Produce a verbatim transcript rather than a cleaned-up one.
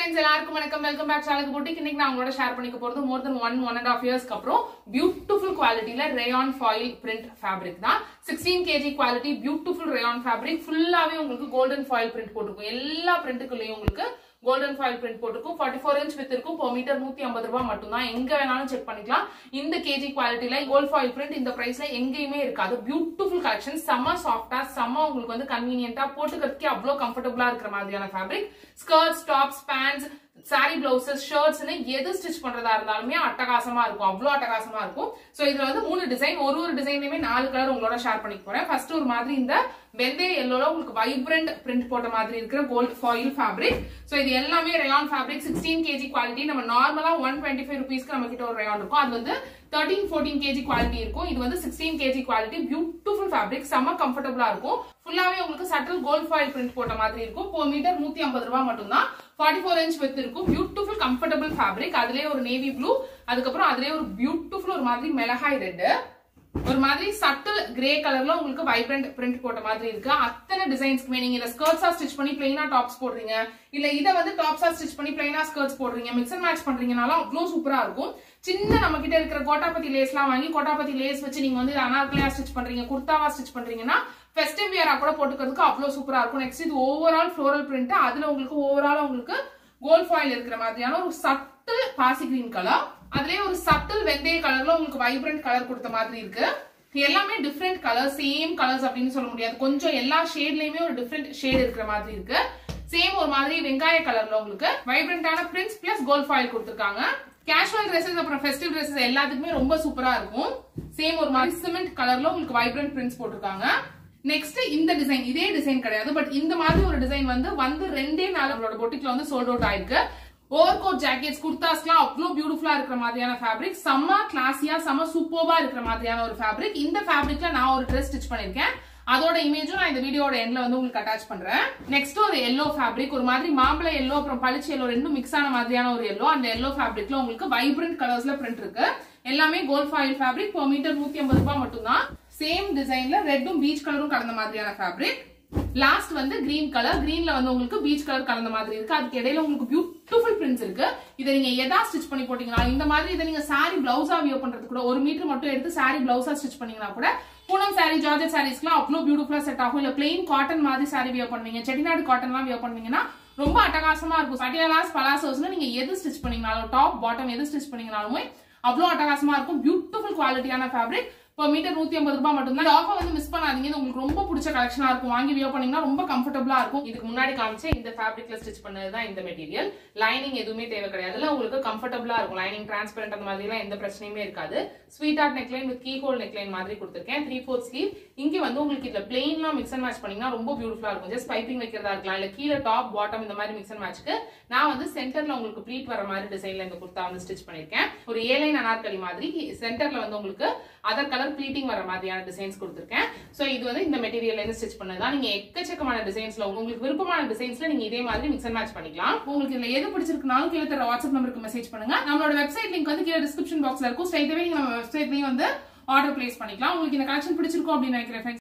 friends, எல்லாருக்கும் வணக்கம். Welcome back Shalak boutique. இன்னைக்கு நான் உங்களோட ஷேர் பண்ணிக்க போறது more than one one and a half years க்கு அப்புறம் beautiful qualityல rayon foil print fabric தான். sixteen kilograms quality beautiful rayon fabric ஃபுல்லாவே உங்களுக்கு golden foil print போட்டுருக்கும். எல்லா பிரிண்ட்க்குள்ளேயும் உங்களுக்கு golden foil print போட்டுருக்கும். forty-four inch width இருக்கும். per meter one fifty ரூபாய் மட்டும் தான். எங்க வேணாலும் செக் பண்ணிக்கலாம். இந்த kg குவாலிட்டில gold foil print இந்த பிரைஸ்ல எங்கேயுமே இருக்காது. பியூட்டிஃபுல் கலெக்ஷன், செம்ம சாஃப்ட்டா, செம்ம உங்களுக்கு வந்து கன்வீனியன்ட்டா போட்டுக்கிறதுக்கே அவ்வளவு கம்ஃபர்டபுளா இருக்கிற மாதிரியான fabric. Skirts, tops, pants, saree blouses, shirts னு எது ஸ்டிட்ச் பண்றதா இருந்தாலுமே அட்டகாசமா இருக்கும். அவ்வளவு அட்டகாசமா இருக்கும். சோ இதுல வந்து மூணு டிசைன், ஒரு ஒரு டிசைன்லயுமே நாலு கலர் உங்களோட ஷேர் பண்ணிக்க போறேன். ஃபர்ஸ்ட் ஒரு மாதிரி இந்த வெந்தய எல்லோல உங்களுக்கு வைப்ரண்ட் பிரிண்ட் போட்ட மாதிரி இருக்கிற கோல்ட் ஃபாயில் ஃபேப்ரிக். சோ இது எல்லாமே rayon fabric, sixteen kilograms quality. நம்ம நார்மலா one twenty-five ரூபீஸ்க்கு நம்ம கிட்ட ஒரு ரயான் இருக்கும். அது வந்து thirteen fourteen kilograms குவாலிட்டி இருக்கும். இது வந்து sixteen kilograms quality. Beautiful fabric, செம்ம கம்ஃபர்டபுளா இருக்கும். ஃபுல்லாவே உங்களுக்கு சட்டில் கோல்ட் ஃபாயில் பிரிண்ட் போட்ட மாதிரி இருக்கும். per meter one fifty ரூபாய் மட்டும் தான். forty-four inch width இருக்கும். Beautiful comfortable fabric. அதுலயே ஒரு நேவி ப்ளூ, அதுக்கப்புறம் அதுலயே ஒரு பியூட்டிஃபுல் ஒரு மாதிரி மிளகாய் ரெட், ஒரு மாதிரி சட்டில் கிரே கலர்ல உங்களுக்கு வைப்ரண்ட் பிரிண்ட் போட்ட மாதிரி இருக்கு. அத்தனை டிசைன்ஸ்க்குமே நீங்க இத ஸ்கர்ட்ஸா ஸ்டிச் பண்ணி பிளைனா டாப்ஸ் போடுறீங்க, இல்ல இத வந்து டாப்ஸா ஸ்டிச் பண்ணி பிளைனா ஸ்கர்ட்ஸ் போடுறீங்க, மிக்ஸ் அண்ட் மேட்ச் பண்றீங்கனாலும் அவ்வளவு சூப்பரா இருக்கும். சின்ன நம்ம கிட்ட இருக்கிற கோட்டாபத்தி லேஸ் எல்லாம் வாங்கி கோட்டாபத்தி லேஸ் வச்சு நீங்க வந்து அனார்கலியா ஸ்டிச் பண்றீங்க, குர்தாவா ஸ்டிச் பண்றீங்கன்னா ஃபெஸ்டிவ் வியரா கூட போட்டுக்கிறதுக்கு அவ்வளவு சூப்பரா இருக்கும். நெக்ஸ்ட் இது ஓவரால் ஃப்ளோரல் பிரிண்ட். அதுல உங்களுக்கு ஓவரால் உங்களுக்கு கோல்ட் ஃபாயில் இருக்கிற மாதிரியான ஒரு சட்டில் பாசி கிரீன் கலர், அதுலயே ஒரு சட்டில் வெந்தய கலர்ல உங்களுக்கு வைப்ரண்ட் கலர் கொடுத்த மாதிரி இருக்கு. எல்லாமே டிஃப்ரெண்ட் கலர், சேம் கலர்ஸ் அப்படின்னு சொல்ல முடியாது. கொஞ்சம் எல்லா ஷேட்லயுமே ஒரு டிஃப்ரெண்ட் ஷேட் இருக்கிற மாதிரி இருக்கு. சேம் ஒரு மாதிரி வெங்காய கலர்ல உங்களுக்கு வைப்ரண்டான பிரிண்ட்ஸ் பிளஸ் கோல்ட் ஃபாயில் கொடுத்திருக்காங்க. கேஷுவல் ட்ரெஸ்ஸஸ் அப்புறம் ஃபெஸ்டிவ் ட்ரெஸ்ஸஸ் எல்லாத்துக்குமே ரொம்ப சூப்பரா இருக்கும். சேம் ஒரு மாதிரி சிமெண்ட் கலர்ல உங்களுக்கு வைப்ரண்ட் பிரிண்ட்ஸ் போட்டிருக்காங்க. நெக்ஸ்ட் இந்த டிசைன், இதே டிசைன் கிடையாது, பட் இந்த மாதிரி ஒரு டிசைன் வந்து வந்து ரெண்டே நாள் நம்மளோட பொட்டிக்ல வந்து சோல்ட் அவுட் ஆயிருக்கு. ஓவர் கோட் ஜாக்கெட்ஸ், குர்தாஸ்லாம் அவ்வளவு பியூட்டிஃபுல்லா இருக்கிற மாதிரியான ஃபேப்ரிக், செம்ம கிளாஸியா செம்ம சூப்பர்வா இருக்கிற மாதிரியான ஒரு ஃபேப்ரிக். இந்த ஃபேப்ரிக்ல நான் ஒரு ட்ரெஸ் ஸ்டிச் பண்ணிருக்கேன். அதோட இமேஜும் நான் இந்த வீடியோட எண்ட்ல வந்து உங்களுக்கு அட்டாச் பண்றேன். நெக்ஸ்ட் ஒரு எல்லோ ஃபேப்ரிக், ஒரு மாதிரி மாம்பழ எல்லோ அப்புறம் பளிச்சு எல்லோ ரெண்டும் மிக்ஸ் ஆன மாதிரியான ஒரு எல்லோ. அந்த எல்லோ ஃபேப்ரிக்ல உங்களுக்கு வைப்ரண்ட் கலர்ஸ்ல பிரிண்ட் இருக்கு. எல்லாமே gold foil fabric. per meter one fifty ரூபாய் மட்டும் தான். சேம் டிசைன்ல ரெட்டும் பீச் கலரும் கலந்த மாதிரியான ஃபேப்ரிக். லாஸ்ட் வந்து கிரீன் கலர், கிரீன்ல வந்து உங்களுக்கு பீச் கலர் கலந்த மாதிரி இருக்கு. அதுக்கு இடையில உங்களுக்கு பியூட்டிஃபுல் பிரிண்ட்ஸ் இருக்கு. இதை நீங்க எதா ஸ்டிச் பண்ணி போட்டீங்கன்னா இந்த மாதிரி இதை நீங்க சாரி பிளவுஸா வியர் பண்றது கூட ஒரு மீட்டர் மட்டும் எடுத்து சாரி பிளவுஸா ஸ்டிச் பண்ணீங்கன்னா கூட பூனம் சாரி, ஜார்ஜெட் சாரீஸ்க்குலாம் அவ்வளவு பியூட்டிஃபுல்லா செட் ஆகும். இல்ல பிளெயின் காட்டன் மாதிரி சாரி வியர் பண்ணுவீங்க, செட்டிநாடு காட்டன் எல்லாம் வியர் பண்ணுவீங்கன்னா ரொம்ப அட்டகாசமா இருக்கும். பட்டியாலாஸ், பலாசோஸ்ல நீங்க எது ஸ்டிச் பண்ணீங்கனாலும், டாப் பாட்டம் எது ஸ்டிச் பண்ணீங்கனாலுமே அவ்வளவு அட்டகாசமா இருக்கும். பியூட்டிஃபுல் குவாலிட்டியான fabric. per meter one fifty ரூபாய் மட்டும் தான். ஆஃபர் வந்து மிஸ் பண்ணாதீங்க. உங்களுக்கு ரொம்ப பிடிச்ச கலெக்ஷனா இருக்கும். வாங்கி வியர் பண்ணீங்கன்னா ரொம்ப கம்ஃபர்டபுளா இருக்கும். இதுக்கு முன்னாடி காமிச்ச இந்த ஃபேப்ரிக்ல ஸ்டிச் பண்ணதுதான் இந்த மெட்டீரியல். லைனிங் எதுவுமே தேவை கிடையாது. உங்களுக்கு கம்ஃபர்டபுளா இருக்கும். லைனிங் டிரான்ஸ்பரண்ட் அந்த மாதிரி எல்லாம் எந்த பிரச்சனையுமே இருக்காது. Sweetheart neckline with key hole neckline மாதிரி கொடுத்திருக்கேன். Three fourth sleeve. இங்க வந்து உங்களுக்கு இதுல பிளெயின்லாம் மிக்ஸ் அண்ட் மேட்ச் பண்ணீங்கன்னா ரொம்ப பியூட்டிஃபுல்லா இருக்கும். ஜஸ்ட் பைப்பிங் வைக்கிறதா இருக்கலாம், இல்ல கீழே டாப் பாட்டம் இந்த மாதிரி மிக்ஸ் அண்ட் மேட்ச்க்கு நான் வந்து சென்டர்ல உங்களுக்கு ப்ளீட் வர மாதிரி டிசைன்ல இந்த குர்தா வந்து ஸ்டிச் பண்ணிருக்கேன். ஒரு ஏலைன் அனார்கலி மாதிரி சென்டர்ல வந்து உங்களுக்கு அதர் கலர் ப்ளீட்டிங் வர மாதிரியான டிசைன்ஸ் கொடுத்திருக்கேன். சோ இது வந்து இந்த மெட்டீரியல்ல இருந்து ஸ்டிச் பண்ணதா. நீங்க எக்கச்சக்கமான டிசைன்ஸ்ல உங்களுக்கு விருப்பமான டிசைன்ஸ்ல நீங்க இதே மாதிரி மிக்ஸ் அண்ட் மேட்ச் பண்ணிக்கலாம். உங்களுக்கு இதுல எது பிடிச்சிருக்குனாலும் கீழே தர வாட்ஸ்அப் நம்பருக்கு மெசேஜ் பண்ணுங்க. நம்மளோட வெப்சைட் லிங்க் வந்து கீழே டிஸ்கிரிப்ஷன் பாக்ஸ்ல இருக்கும். ஸ்ட்ரைட்டாவே நீங்க நம்ம வெப்சைட்லயும் வந்து ஆர்டர் பிளேஸ் பண்ணிக்கலாம். உங்களுக்கு இந்த கலெக்ஷன் பிடிச்சிருக்கும் அப்படின்னு நினைக்கிறேன்.